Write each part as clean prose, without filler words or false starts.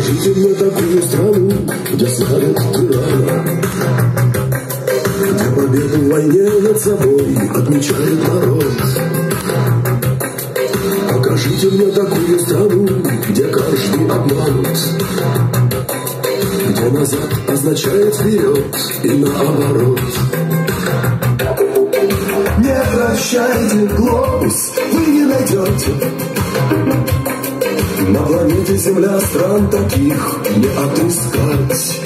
Покажите мне такую страну, где ставят тирана, где победу в войне над собой отмечает народ. Покажите мне такую страну, где каждый обманут, где назад означает вперед и наоборот. Не вращайте глобус, вы не найдете на планете Земля стран таких не отыскать.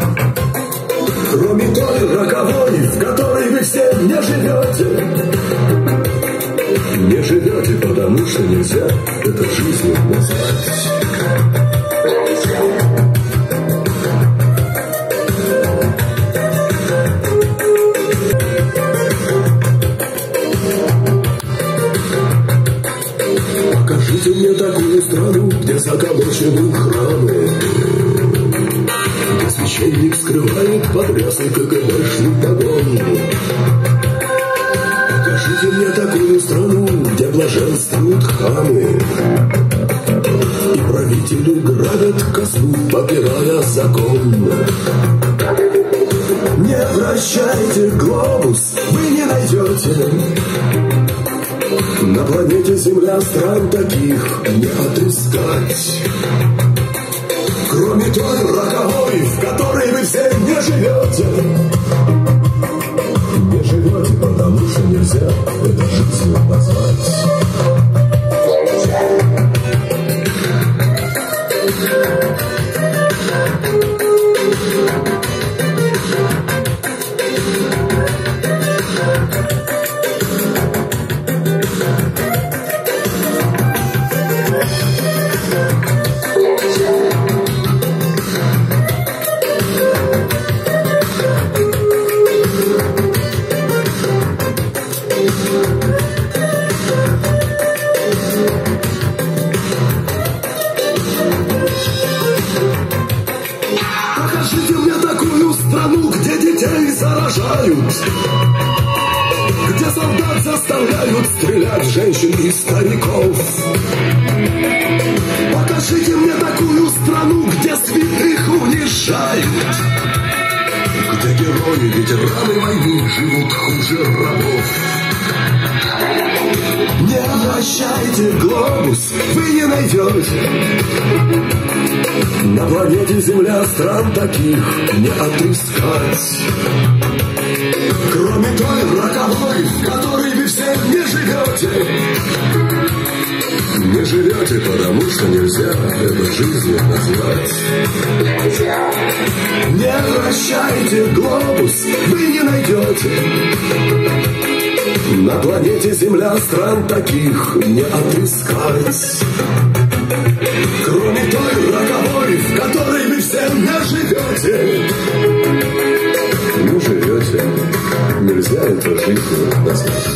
Кроме той роковой, в которой вы все не живете. Не живете, потому что нельзя это жизнью назвать. Покажите мне такую страну, где заколочены храмы, где священник скрывает подрясный КГБшный погон. Покажите мне такую страну, где блаженствуют хамы, и правители грабят казну, попирая закон. Не вращайте глобус, вы не найдете на планете Земля стран таких не отыскать. Кроме той роковой, в которой вы все не живете. Не живете, потому что нельзя это жизнью назвать. Покажите мне такую страну, где детей заражают, где солдат заставляют стрелять женщин и стариков. Покажите мне такую страну, где святых унижают, где герои, ветераны войны живут хуже рабов. Не вращайте глобус, вы не найдете на планете Земля стран таких не отыскать. Кроме той роковой, в которой вы все не живете. Не живете, потому что нельзя это жизнью назвать. Не вращайте глобус, вы не найдете на планете Земля стран таких не отыскать. Кроме той роковой, в которой вы все не живете. Не живете, нельзя это жизнью назвать.